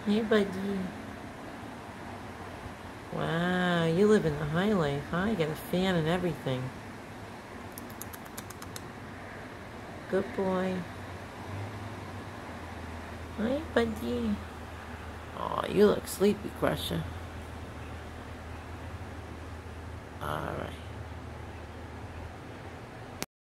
Hey, buddy. Wow, you live in the high life, huh? You got a fan and everything. Good boy. Hi, buddy. Oh, you look sleepy, Crusher.